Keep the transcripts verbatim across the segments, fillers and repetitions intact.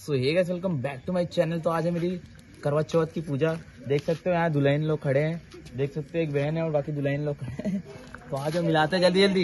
So hey guys welcome back to my channel. तो आज है मेरी करवा चौथ की पूजा। देख सकते हो यहाँ दुल्हन लोग खड़े हैं, देख सकते हो एक बहन है और बाकी दुल्हन लोग खड़े हैं। तो आज हम मिलाते हैं जल्दी जल्दी।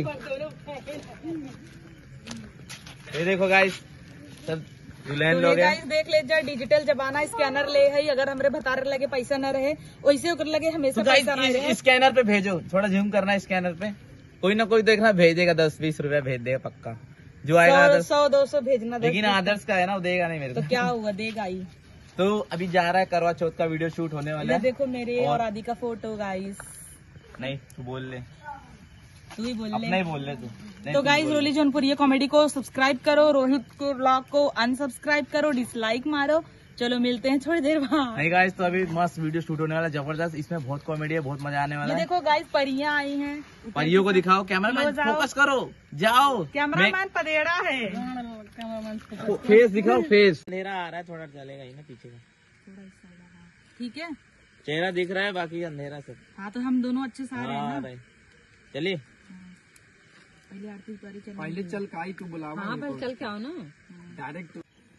ये देखो गाइस सब दुल्हन लोग हैं। देख ले जा डिजिटल जमाना, स्कैनर ले है, अगर हमरे बतारे लगे पैसा न रहे वैसे ओकर लगे हमेशा पैसा न रहे। स्कैनर पे भेजो, थोड़ा जूम करना है स्कैनर पे, कोई ना कोई देखना भेजेगा, दस बीस रुपया भेज देगा पक्का जो आएगा। सौ दो सौ भेजना, लेकिन आदर्श का है ना, वो देगा नहीं मेरे तो क्या हुआ, देगा ही। तो अभी जा रहा है करवा चौथ का वीडियो शूट होने वाला है। देखो मेरे और, और आदि का फोटो गाइस। नहीं तू बोल ले, तू ही बोल ले, अपना ही बोल ले तू। तो गाइस रोली जौनपुर ये कॉमेडी को सब्सक्राइब करो, रोहित को ब्लॉग को अनसब्सक्राइब करो, डिसलाइक मारो। चलो मिलते हैं थोड़ी देर बाद। नहीं गाइस तो अभी मस्त वीडियो शूट होने वाला है, जबरदस्त। इसमें बहुत कॉमेडी है, बहुत मजा आने वाला है। देखो गाइस परियां आई हैं, परियों को दिखाओ। कैमरामैन फोकस करो, जाओ। कैमरामैन पदेड़ा है। फेस दिखाओ, फेस। अंधेरा आ रहा है, थोड़ा चलेगा ही ना पीछे का, ठीक है। चेहरा दिख रहा है, बाकी अंधेरा सब। हाँ तो हम दोनों अच्छे सारे हैं ना। चलिए पहले आरती उतारी, चल पहले चल काई को बुलाओ। हाँ पहले चल के आओ ना डायरेक्ट।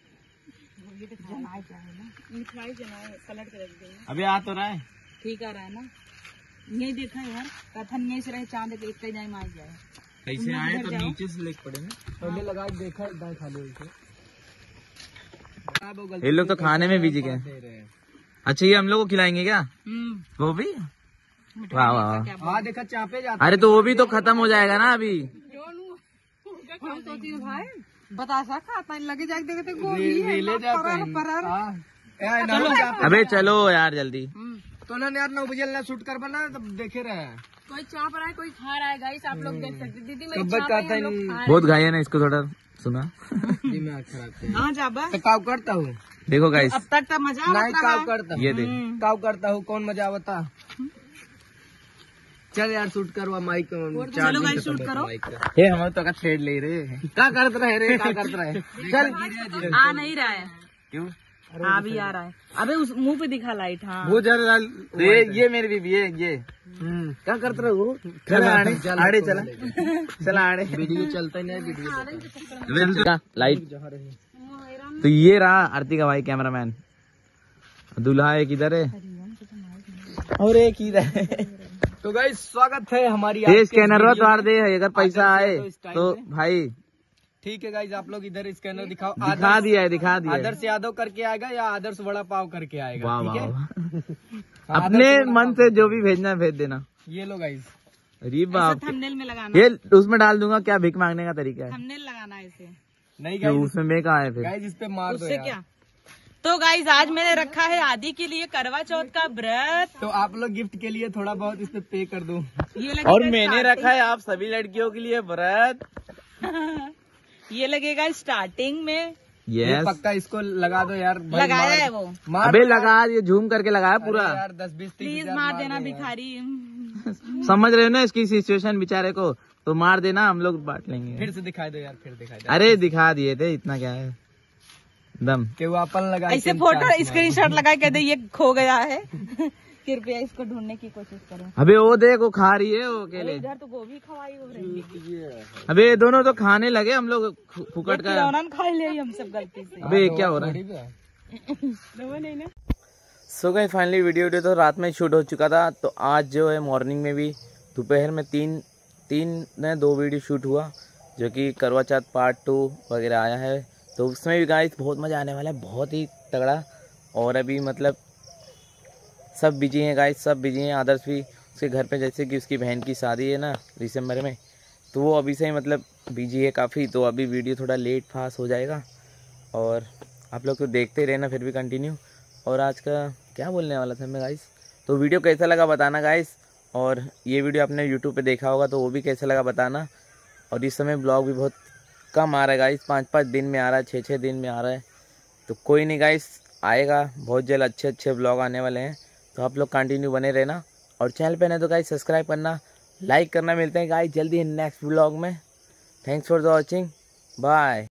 मिठाई जनाए पलट के रख देंगे। अभी आ तो रहा है, ठीक आ रहा है ना। यही देखा यार, कथन यही से रहे, चांद एक कई जाए मार जाए। कैसे आए तो नीचे से लेके पड़े ना। पहले लगा के देखा इतना खाली ये लोग तो खाने में बिजी गए। अच्छा ये हम लोग को खिलाएंगे क्या? वो भी वाह वाह। हाँ देखा चापे जाता। अरे तो वो भी तो खत्म हो जाएगा ना अभी। भाई बता सकता लगे जाके देखे अबे चलो यार जल्दी। तो ना यार नौ बजे ना शूट कर बना तब देखे रहे। कोई चाप रहा है, कोई खा रहा है गाइस, आप लोग देख सकते। दीदी मेरी बहुत घाई है ना, इसको थोड़ा सुना। दिमाग खराब कहाँ जाबा तो काव करता हूँ। देखो गाइस अब तक तो मजा नहीं काव करता हूँ। ये देख काव करता हूँ, कौन मजा बता। चल यार शूट करवा माइक। चलो गाइस शूट करो। ये हमारे तो का छेड़ ले रहे। क्या करते रहे रे, क्या करते रहे। चल आ नहीं रहा है, क्यों? आ भी आ रहा है। अबे उस मुंह पे दिखा लाइट। हाँ वो जरा ये ये मेरी बीबी ये ये क्या करते रहे वो। चला आड़े आड़े चला चला आड़े। वीडियो चलता ही नहीं, वीडियो लाइट। तो ये रहा आरती का भाई कैमरामैन। दूल्हा एक इधर है और एक इधर है। तो गाइस स्वागत है हमारी ये स्कैनर उतार दे, अगर पैसा आए तो भाई ठीक है गाइस। आप लोग इधर स्कैनर दिखाओ। दिखा दिया है, दिखा दिया है। आदर्श यादव करके आएगा या आदर्श वड़ा पाव करके आएगा। वाह ठीक वाह। अपने मन से जो भी भेजना है भेज देना। ये लो गाइस। अरे बाप, थंबनेल में लगाना, ये उसमें डाल दूंगा। क्या भीख मांगने का तरीका है? थंबनेल लगाना है इसे। नहीं गाइस उसमें मैं कहाँ है फिर? गाइस इस पे मार दो उससे यार। क्या। तो गाइस आज मैंने रखा है आदि के लिए करवा चौथ का व्रत। तो आप लोग गिफ्ट के लिए थोड़ा बहुत इस पे पे कर दो। ये और मैंने रखा है आप सभी लड़कियों के लिए व्रत। ये लगेगा स्टार्टिंग में। यस पक्का इसको लगा दो यार। लगाया है वो। अबे लगा, ये झूम करके लगाया पूरा यार। दस बीस प्लीज मार देना भिखारी। समझ रहे हो ना इसकी सिचुएशन बेचारे को, तो मार देना, हम लोग बांट लेंगे। फिर से दिखाई दो यार, फिर दिखाई दो। अरे दिखा दिए थे, इतना क्या है दम के वो अपन लगा ऐसे फोटो स्क्रीनशॉट लगा के दे, ये खो गया है। कृपया इसको ढूंढने की कोशिश करो। अबे वो देखो खा रही है वो अकेले। इधर तो गोभी खवाई हो रही है। अबे ये दोनों तो खाने लगे, हम लोग फुकट का खा ले हम सब गलती से। अबे क्या हो रहा है? So guys finally video video तो रात में शूट हो चुका था। तो आज जो है मॉर्निंग में भी दोपहर में तीन तीन ने दो वीडियो शूट हुआ, जो कि करवा चौथ पार्ट टू वगैरह आया है। तो उसमें भी गाइस बहुत मज़ा आने वाला है, बहुत ही तगड़ा। और अभी मतलब सब बिजी हैं गाइस, सब बिजी हैं। आदर्श भी उसके घर पे, जैसे कि उसकी बहन की शादी है ना दिसंबर में, तो वो अभी से ही मतलब बिजी है काफ़ी। तो अभी वीडियो थोड़ा लेट फास्ट हो जाएगा और आप लोग तो देखते रहना फिर भी कंटिन्यू। और आज का क्या बोलने वाला था मैं गाइस, तो वीडियो कैसा लगा बताना गाइस। और ये वीडियो आपने यूट्यूब पे देखा होगा तो वो भी कैसा लगा बताना। और इस समय ब्लॉग भी बहुत कम आ रहा है गाइस, पाँच पाँच दिन में आ रहा है, छः छः दिन में आ रहा है। तो कोई नहीं गाइस, आएगा बहुत जल्द, अच्छे अच्छे ब्लॉग आने वाले हैं। तो आप लोग कंटिन्यू बने रहना और चैनल पे नहीं तो गाइस सब्सक्राइब करना, लाइक करना। मिलते हैं गाइस जल्दी नेक्स्ट ब्लॉग में। Thanks for the watching, bye.